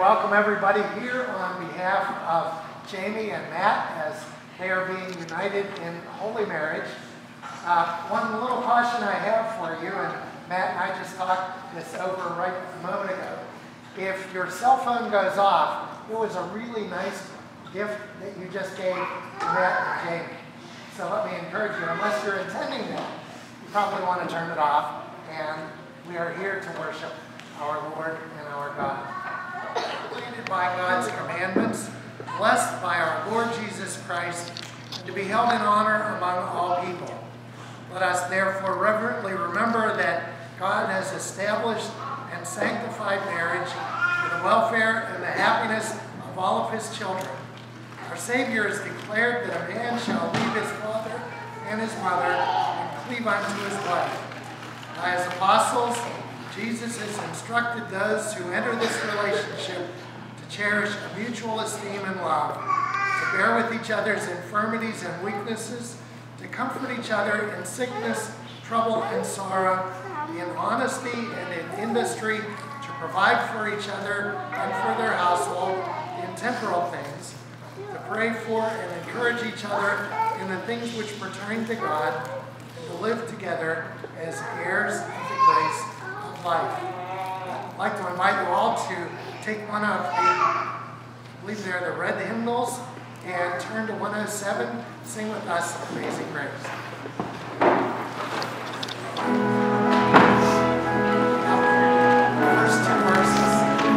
welcome everybody here on behalf of Jamie and Matt as they are being united in holy marriage. One little caution I have for you, and Matt and I just talked this over right a moment ago. If your cell phone goes off, it was a really nice gift that you just gave to Matt and Jamie. So let me encourage you, unless you're intending that, you probably want to turn it off, and we are here to worship our Lord and our God. Created by God's commandments, blessed by our Lord Jesus Christ, and to be held in honor among all people. Let us therefore reverently remember that God has established and sanctified marriage for the welfare and the happiness of all of his children. Our Savior has declared that a man shall leave his father and his mother and cleave unto his wife. By his apostles, Jesus has instructed those who enter this relationship to cherish a mutual esteem and love, to bear with each other's infirmities and weaknesses, to comfort each other in sickness, trouble, and sorrow, in honesty and in industry, to provide for each other and for their household in temporal things, to pray for and encourage each other in the things which pertain to God, and to live together as heirs of the grace of life. I'd like to invite you all to take one of the, I believe they're the red hymnals, and turn to 107, sing with us Amazing Grace. First two verses.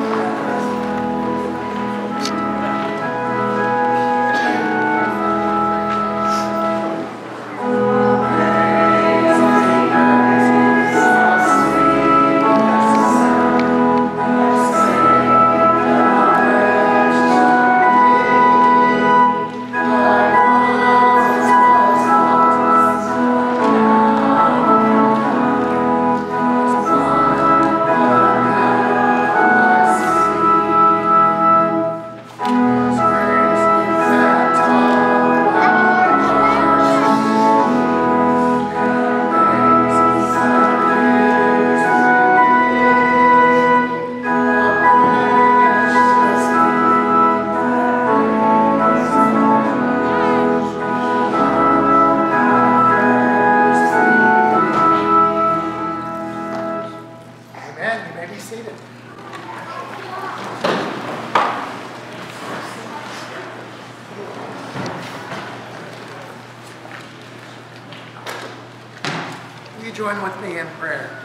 Join with me in prayer.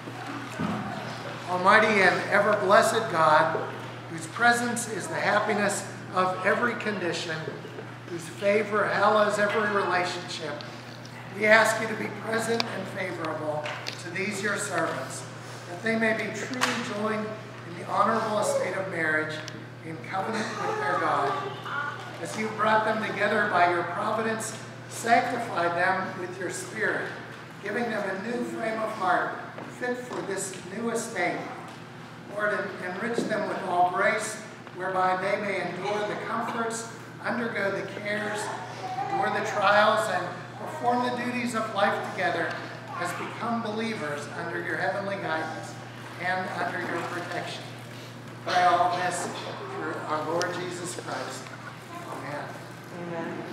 Almighty and ever-blessed God, whose presence is the happiness of every condition, whose favor hallows every relationship, we ask you to be present and favorable to these your servants, that they may be truly joined in the honorable estate of marriage in covenant with their God. As you brought them together by your providence, sanctify them with your Spirit, giving them a new frame of heart fit for this new estate. Lord, enrich them with all grace, whereby they may endure the comforts, undergo the cares, endure the trials, and perform the duties of life together as become believers under your heavenly guidance and under your protection. Pray all this through our Lord Jesus Christ. Amen. Amen.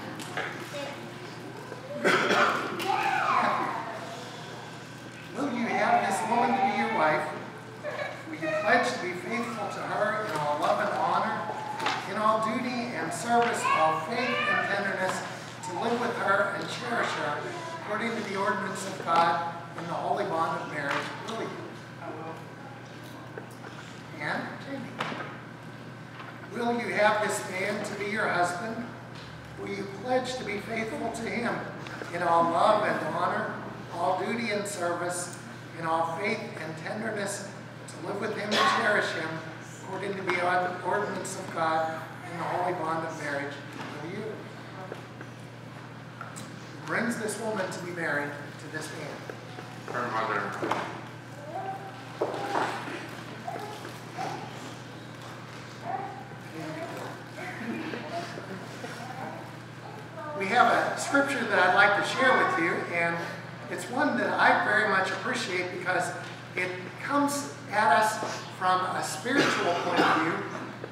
Will you have this woman to be your wife? Will you pledge to be faithful to her in all love and honor, in all duty and service, all faith and tenderness, to live with her and cherish her according to the ordinance of God in the holy bond of marriage? Will you? I will. And Jamie, will you have this man to be your husband? Will you pledge to be faithful to him in all love and honor, all duty and service, in all faith and tenderness, to live with him and cherish him according to the ordinance of God in the holy bond of marriage? Will you? Who brings this woman to be married to this man? Her mother. We have a scripture that I'd like to share with you, and it's one that I very much appreciate because it comes at us from a spiritual point of view,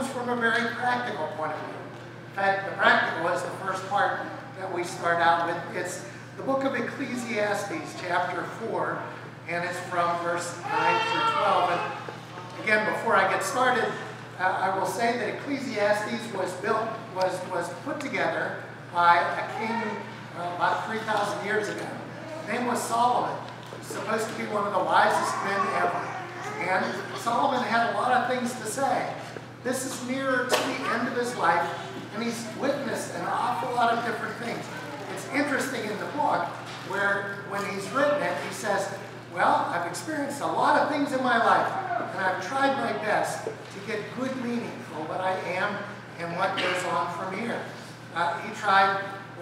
comes from a very practical point of view. In fact, the practical is the first part that we start out with. It's the book of Ecclesiastes, chapter 4, and it's from verse 9 through 12. And again, before I get started, I will say that Ecclesiastes was put together by a king about 3,000 years ago. His name was Solomon. He's supposed to be one of the wisest men ever. And Solomon had a lot of things to say. This is nearer to the end of his life, and he's witnessed an awful lot of different things. It's interesting in the book where when he's written it, he says, well, I've experienced a lot of things in my life, and I've tried my best to get good meaning for what I am and what goes on from here. He tried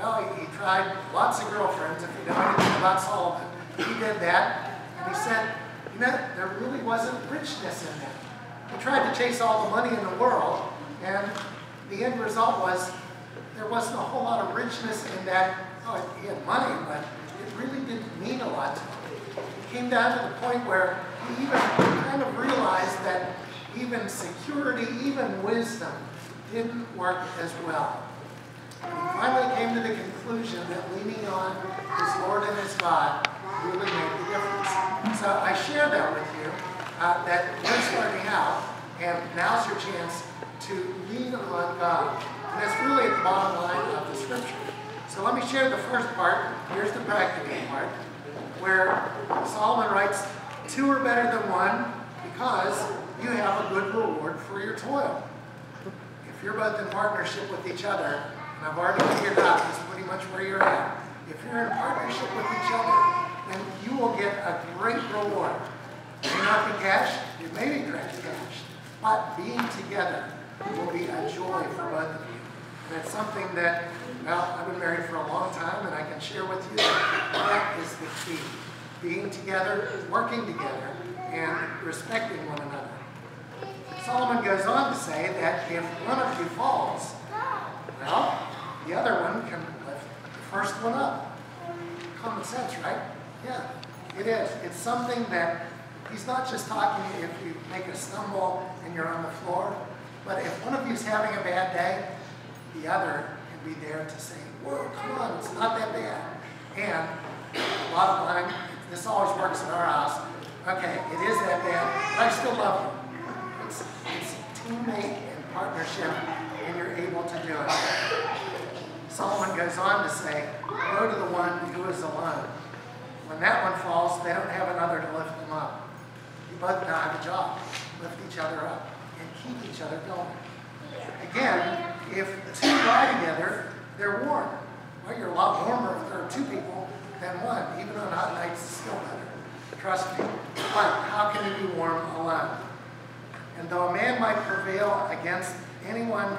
lots of girlfriends, if you know anything about Solomon. He did that, and he said, you know, there really wasn't richness in that. He tried to chase all the money in the world, and the end result was there wasn't a whole lot of richness in that. Oh, he had money, but it really didn't mean a lot to him. It came down to the point where he even kind of realized that even security, even wisdom, didn't work as well. And he finally came to the conclusion that leaning on his Lord and his God really made the difference. So I share that with you, that you're starting out, and now's your chance to lean on God. And that's really at the bottom line of the scripture. So let me share the first part. Here's the practical part, where Solomon writes, 2 are better than 1 because you have a good reward for your toil. If you're both in partnership with each other, and I've already figured out this is pretty much where you're at, if you're in partnership with each other, then you will get a great reward. It may not be cash, it may be direct cash, but being together will be a joy for both of you. And it's something that, well, I've been married for a long time, and I can share with you that is the key. Being together, working together, and respecting one another. Solomon goes on to say that if one of you falls, well, the other one can lift the first one up. Common sense, right? Yeah, it is. It's something that he's not just talking if you make a stumble and you're on the floor, but if one of you's having a bad day, the other can be there to say, whoa, come on, it's not that bad. And a lot of time, this always works in our house. Okay, it is that bad, but I still love you. It's teammate and partnership, and you're able to do it. Solomon goes on to say, woe to the one who is alone. When that one falls, they don't have another to lift them up. You both now have a job. Lift each other up and keep each other going. Again, if 2 lie together, they're warm. Well, you're a lot warmer if there are 2 people than 1. Even on hot nights, it's still better. Trust me. But how can you be warm alone? And though a man might prevail against anyone,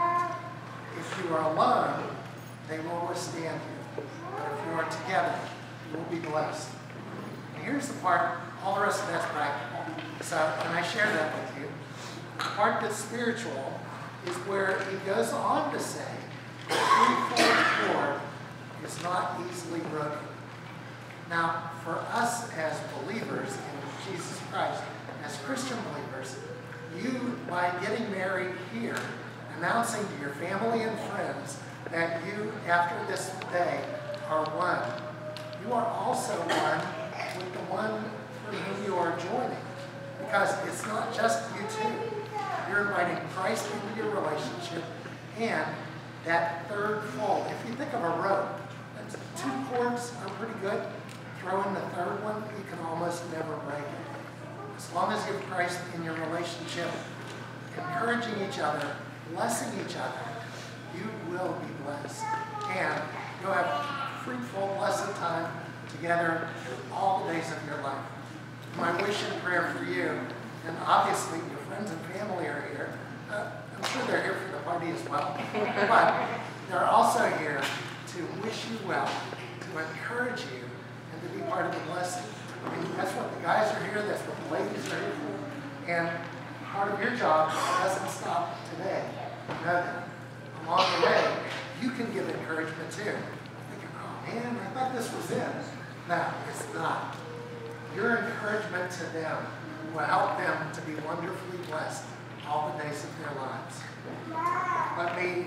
if you are alone, they will withstand you. But if you are together, you will be blessed. And here's the part, all the rest of that's practical. So, and I share that with you. The part that's spiritual is where he goes on to say, the threefold cord is not easily broken. Now, for us as believers in Jesus Christ, as Christian believers, you, by getting married here, announcing to your family and friends that you, after this day, are one. You are also one with the one for whom you are joining. Because it's not just you two. You're inviting Christ into your relationship and that third fold. If you think of a rope, 2 cords are pretty good. Throw in the third one, you can almost never break it. As long as you have Christ in your relationship, encouraging each other, blessing each other, you will be blessed. And you'll have fruitful, blessed time together all the days of your life. My wish and prayer for you, and obviously your friends and family are here. I'm sure they're here for the party as well. But they're also here to wish you well, to encourage you, and to be part of the blessing. I mean, that's what the guys are here, that's what the ladies are here for. And part of your job doesn't stop today. Know that along the way, you can give encouragement too. Thinking, oh man, I thought this was it. No, it's not. Your encouragement to them will help them to be wonderfully blessed all the days of their lives.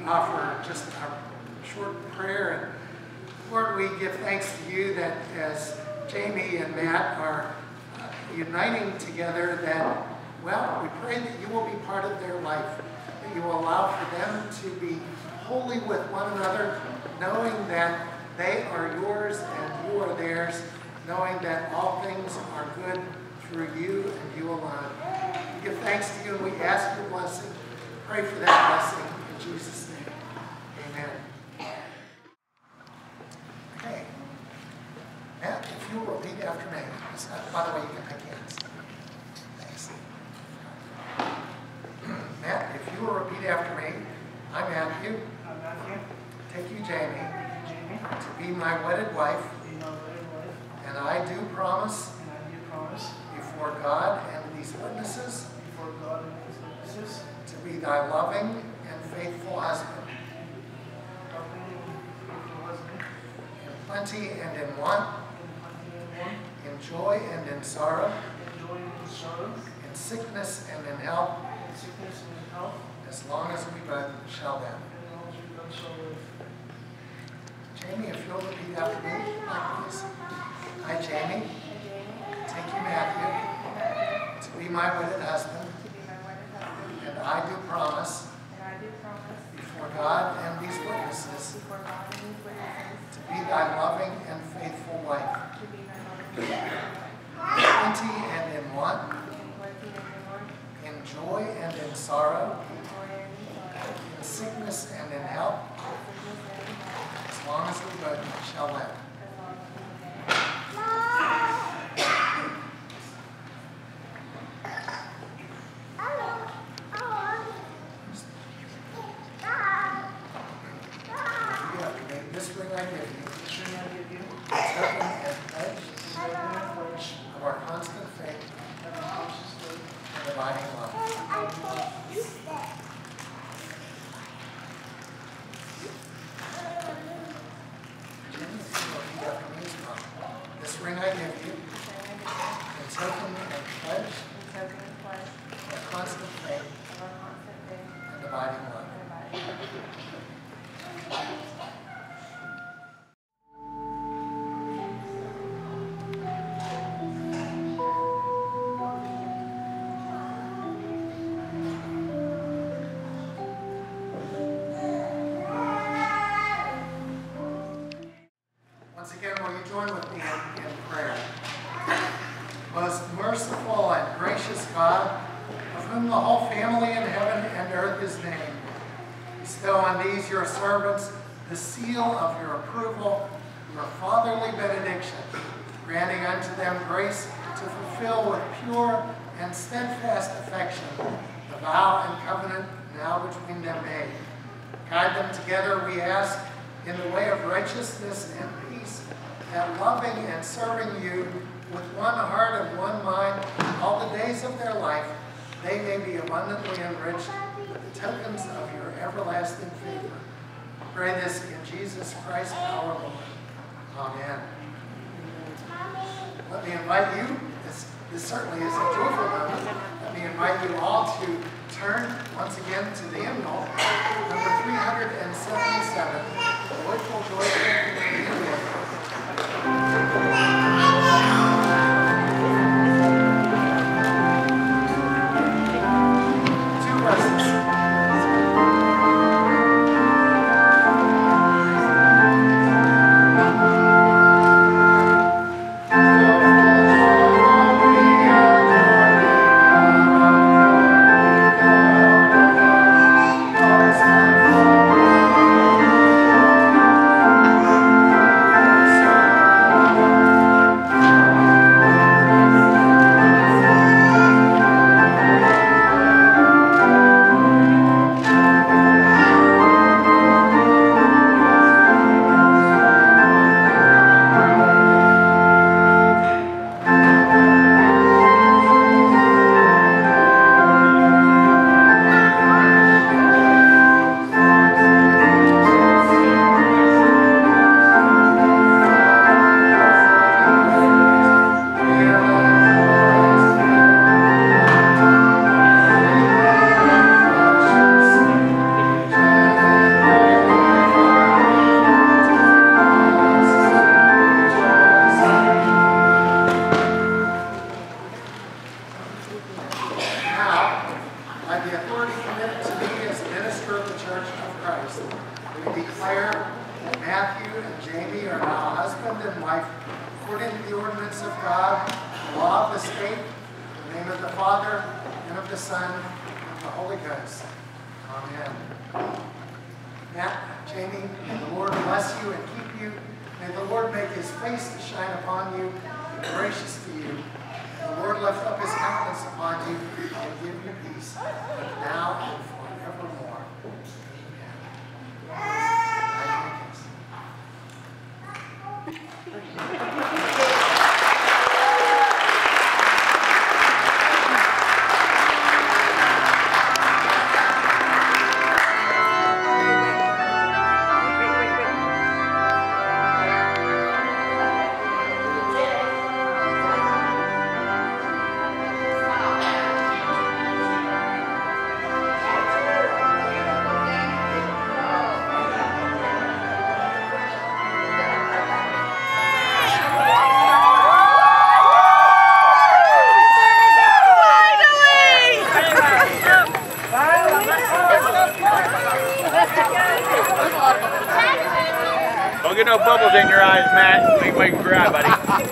offer just a short prayer. And Lord, we give thanks to you that as Jamie and Matt are uniting together, that, well, we pray that you will be part of their life, that you will allow for them to be holy with one another, knowing that they are yours and you are theirs, knowing that all things are good through you and you alone. We give thanks to you and we ask your blessing. Pray for that blessing in Jesus' name. Amen. Okay. Matt, if you will repeat after me. By the way, you can pick hands. Thanks. Matt, if you will repeat after me. I, Matthew. I, Matthew. Take you, Jamie. Jamie. To be my wedded wife. To be my wedded wife. And I do promise. And I do promise. Before God and these witnesses. Before God and these witnesses. To be thy loving and faithful husband. Loving and faithful husband. In plenty and in want. In plenty and want. In joy and in sorrow. In joy and in sorrow. In sickness and in health. In sickness and in health. As long as we both shall live. As long as we both shall live. Jamie, if you'll repeat after me, please. I, Jamie, take you, Matthew, to be my wedded husband, and I do promise before God and these witnesses to be thy loving and faithful wife, in plenty and in want, in joy and in sorrow, in sickness and in health, as long as we both shall live. This ring I give you, a token and pledge of our constant faith and abiding love. This ring I give you, a token and pledge of our constant faith and abiding love. Once again, will you join with me in prayer? Most merciful and gracious God, of whom the whole family in heaven and earth is named, bestow on these your servants the seal of your approval, your fatherly benediction, granting unto them grace to fulfill with pure and steadfast affection the vow and covenant now between them made. Guide them together, we ask, in the way of righteousness and peace, that loving and serving you with one heart and one mind all the days of their life, they may be abundantly enriched with the tokens of your everlasting favor. Pray this in Jesus Christ our Lord. Amen. Let me invite you, this certainly is a joyful moment, let me invite you all to turn once again to the hymnal, number 377, Joyful, Joyful, two verses. the authority committed to me as a minister of the Church of Christ, we declare that Matthew and Jamie are now husband and wife according to the ordinance of God, the law of the state, in the name of the Father, and of the Son, and of the Holy Ghost. Amen. Matt, Jamie, may the Lord bless you and keep you. May the Lord make his face to shine upon you and be gracious to you. May the Lord lift up his countenance upon you and give you peace, now and forevermore. Don't get no bubbles in your eyes, Matt. Make you cry, buddy.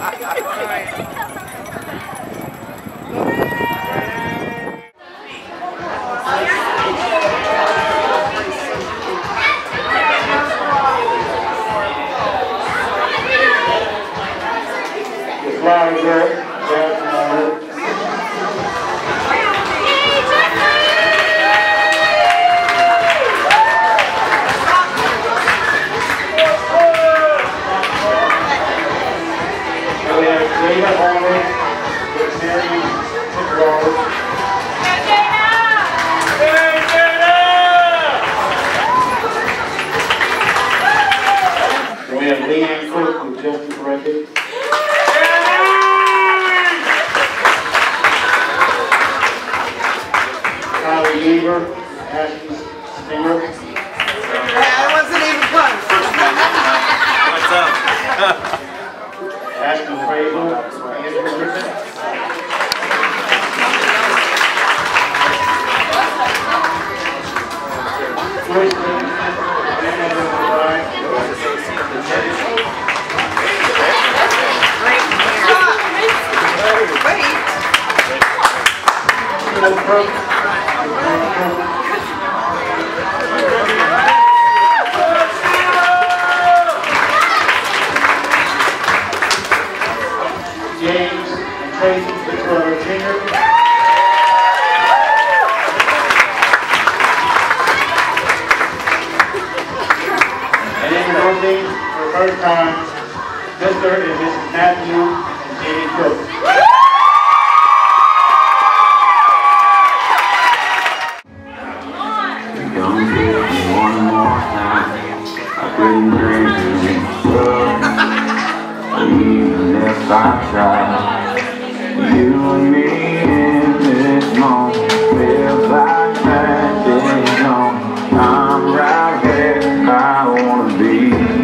We have Leanne Cook with Justice Records. Kylie Weaver, Ashley Stinger. That wasn't even close. What's up? Ashley Fraser, Andrew Griffin. James and Tracy Fitzgerald Jr. And introducing for the first time, Mr. and Mrs. Matthew and Jamie Cook. Don't give me one more time. I couldn't drink anymore. Even if I tried, you and me in this moment feels like magic on. I'm right where I wanna be.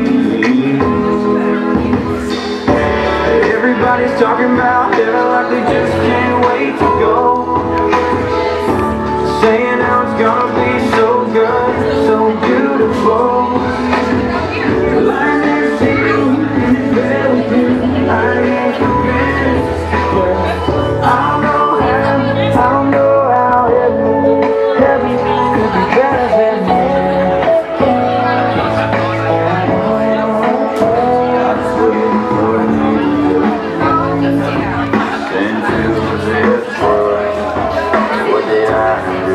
Everybody's talking about heaven like they just can't wait to go. Saying how it's gonna be so good, so beautiful. I never see you in Bellevue. I ain't convinced, but I don't know how heaven could be better than Send to this world. What did I do?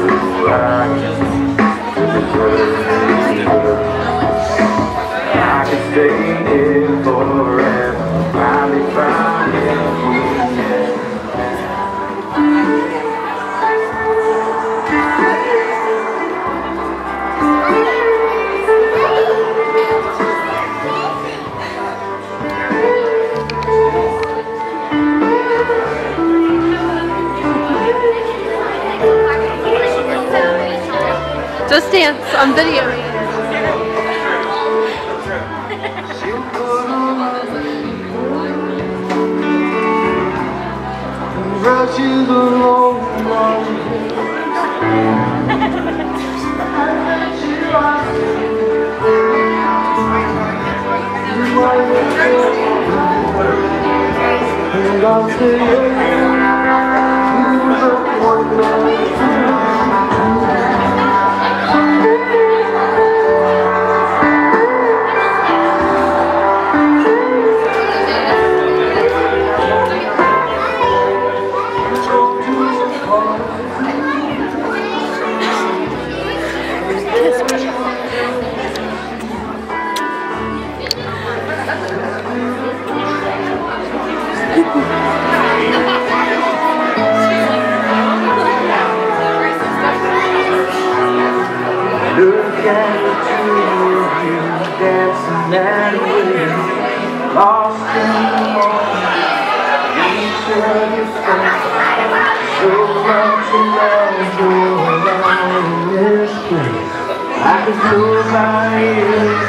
I could stay here forever. I'll be fine if we can. Just dance on video. Rushes along. And I'll say you look wonderful. Look at the two of you dancing that way, lost in the moment, each other's face. So much around in this place, I can feel my ears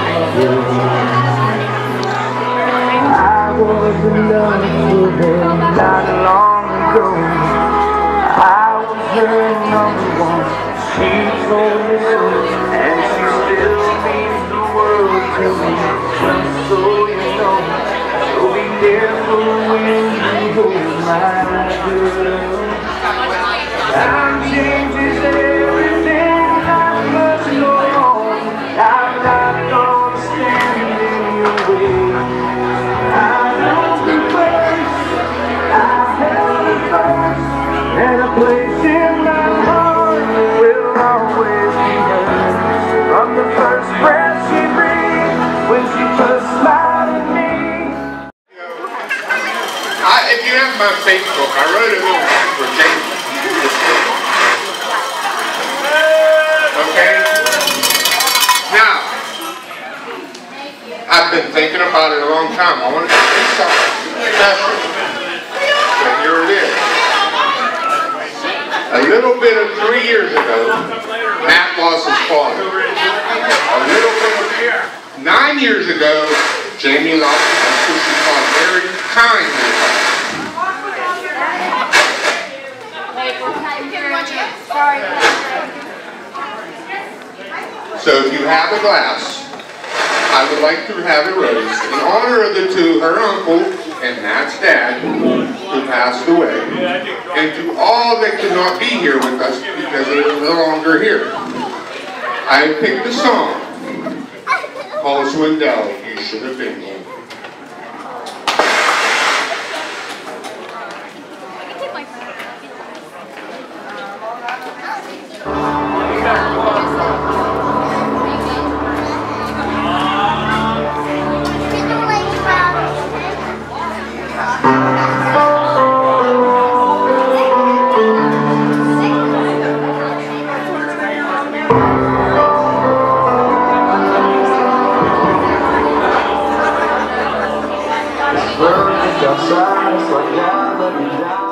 I was in love with her not long ago. I was her number one. She told me so, and she still means the world to me. Just so you know, so be careful when you hold my girl. Time changes everything, not much go on. I'm not gonna stand in your way. I know the first, I held the first, and a place in my heart will always be hers. From the first breath she breathed, when she first smiled at me. If you have my Facebook, I wrote a little rap for Jamie. Okay? Now, I've been thinking about it a long time. I want to do something special. So here it is. A little bit of 3 years ago, Matt lost his father. A little bit of 9 years ago, Jamie lost his sister, called very kind. So if you have a glass, I would like to have it raised in honor of the two, her uncle and Matt's dad, who passed away, and to all that could not be here with us because they were no longer here. I have picked a song called Swindell, You Should Have Been Here. Outside, it's like, yeah, let me down.